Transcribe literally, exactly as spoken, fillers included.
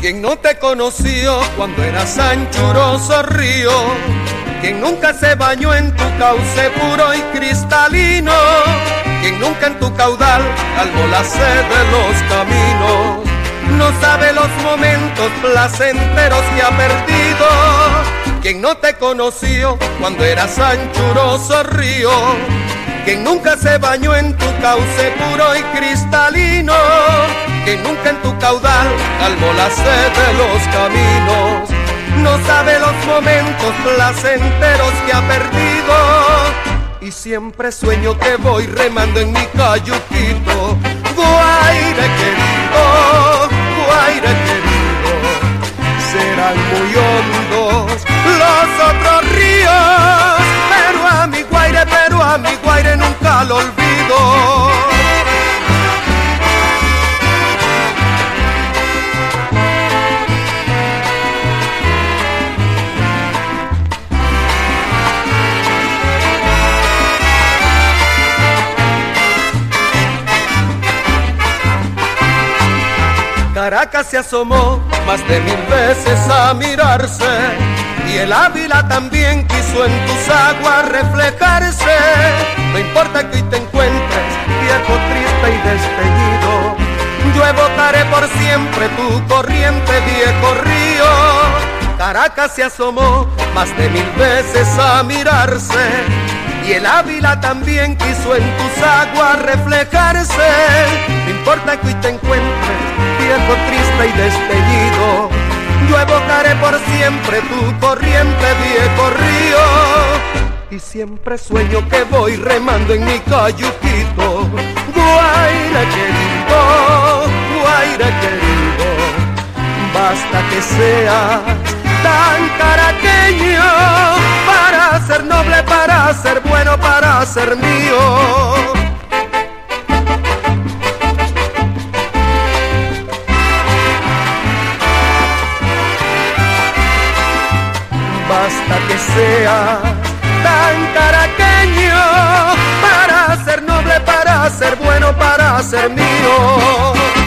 Quien no te conoció cuando eras anchuroso río, quien nunca se bañó en tu cauce puro y cristalino, quien nunca en tu caudal calmó la sed de los caminos, no sabe los momentos placenteros que ha perdido. Quien no te conoció cuando eras anchuroso río, quien nunca se bañó en tu cauce puro y cristalino, quien nunca en tu caudal calmó la sed de los caminos, no sabe los momentos placenteros que ha perdido. Y siempre sueño que voy remando en mi cayuquito, Guaire querido, Guaire querido, serán muy hondos los otros ríos, pero a mi Guaire, pero a mi Guaire nunca lo olvido. Caracas se asomó más de mil veces a mirarse, y el Ávila también quiso en tus aguas reflejarse. No importa que hoy te encuentres viejo, triste y desteñido, yo evocaré por siempre tu corriente, viejo río. Caracas se asomó más de mil veces a mirarse, y el Ávila también quiso en tus aguas reflejarse. No importa que hoy te encuentres viejo, triste y desteñido, yo evocaré por siempre tu corriente, viejo río. Y siempre sueño que voy remando en mi cayuquito, Guaire querido, Guaire querido, basta que seas tan caraqueño para ser noble, para ser bueno, para ser mío. Basta que seas tan caraqueño para ser noble, para ser bueno, para ser mío.